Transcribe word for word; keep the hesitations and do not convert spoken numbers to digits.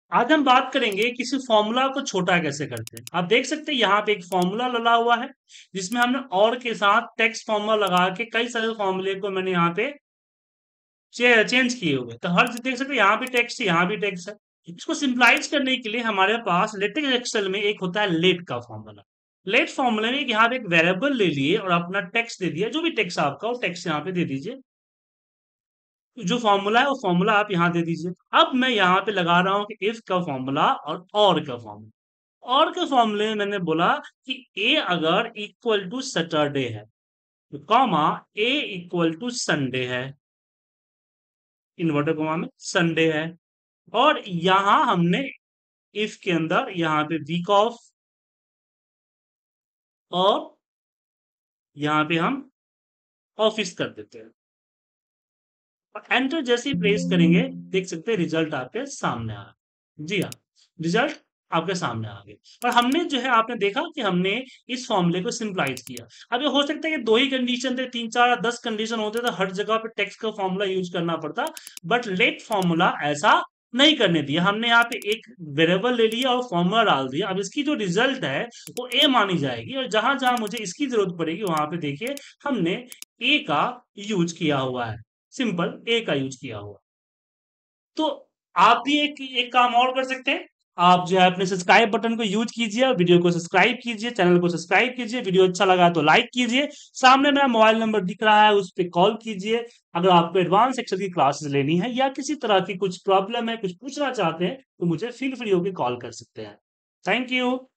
आज हम बात करेंगे किसी फॉर्मूला को छोटा कैसे करते हैं। आप देख सकते हैं यहाँ पे एक फॉर्मूला लगा हुआ है जिसमें हमने और के साथ टेक्स्ट फॉर्मूला लगा के कई सारे फॉर्मूले को मैंने यहाँ पे चे, चेंज किए हुए हैं। तो हर चीज देख सकते हैं, यहाँ भी टेक्स्ट है, यहाँ भी टेक्स्ट है। इसको सिंपलाइज करने के लिए हमारे पास लेटेक्स एक्सेल में एक होता है लेट का फॉर्मूला। लेट फॉर्मूले में एक यहाँ पे एक वेरिएबल ले लिए और अपना टेक्स्ट दे दिया, जो भी टेक्स्ट आपका वो टेक्स्ट यहाँ पे दे दीजिए। जो फॉर्मूला है वो फॉर्मूला आप यहाँ दे दीजिए। अब मैं यहाँ पे लगा रहा हूँ कि इफ का फॉर्मूला और और का फॉर्मूला। और के फॉर्मूले में मैंने बोला कि ए अगर इक्वल टू सैटरडे है तो comma A equal to Sunday है, इन्वर्टर कॉमा में संडे है। और यहां हमने इफ के अंदर यहाँ पे वीक ऑफ और यहाँ पे हम ऑफिस कर देते हैं और एंटर जैसे ही प्रेस करेंगे देख सकते हैं रिजल्ट आपके सामने आ रहा। जी हाँ, रिजल्ट आपके सामने आ गए। और हमने जो है आपने देखा कि हमने इस फॉर्मूले को सिंपलाइज किया। अब ये हो सकता है कि दो ही कंडीशन थे, तीन चार दस कंडीशन होते तो हर जगह पे टेक्स्ट का फॉर्मूला यूज करना पड़ता। बट लेट फॉर्मूला ऐसा नहीं करने दिया। हमने यहाँ पे एक वेरिएबल ले लिया और फॉर्मूला डाल दिया। अब इसकी जो रिजल्ट है वो ए मानी जाएगी और जहां जहां मुझे इसकी जरूरत पड़ेगी वहां पे देखिए हमने ए का यूज किया हुआ है। सिंपल ए का यूज किया हुआ। तो आप भी एक एक काम और कर सकते हैं। आप जो है अपने सब्सक्राइब बटन को यूज कीजिए और वीडियो को सब्सक्राइब कीजिए, चैनल को सब्सक्राइब कीजिए। वीडियो अच्छा लगा तो लाइक कीजिए। सामने मेरा मोबाइल नंबर दिख रहा है, उस पर कॉल कीजिए। अगर आपको एडवांस एक्सेल की क्लासेस लेनी है या किसी तरह की कुछ प्रॉब्लम है, कुछ पूछना चाहते हैं तो मुझे फील फ्री होकर कॉल कर सकते हैं। Thank you.